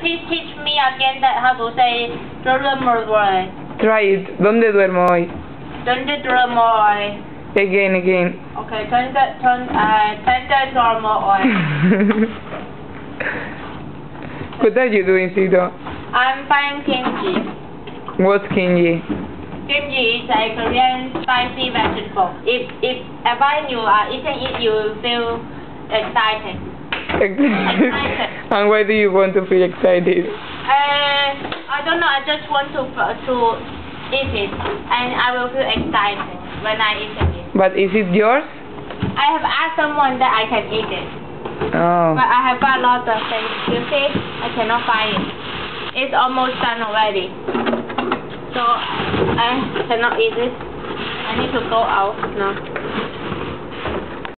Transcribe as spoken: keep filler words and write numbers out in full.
please teach me again that how to say duermo hoy. Try it. ¿Dónde duermo hoy? ¿Dónde duermo hoy? Again, again. Okay, ¿dónde, dónde, uh, ¿dónde duermo hoy? What are you doing, Sito? I'm frying kimchi. What's kimchi? Kimchi is a Korean spicy vegetable. If if when you are eating it, you will feel excited. Excited. And why do you want to feel excited? Uh, I don't know. I just want to to eat it, and I will feel excited when I eat it. But is it yours? I have asked someone that I can eat it. Oh. But I have got lots of things. You see, I cannot find it. It's almost done already. So I cannot eat it. I need to go out now.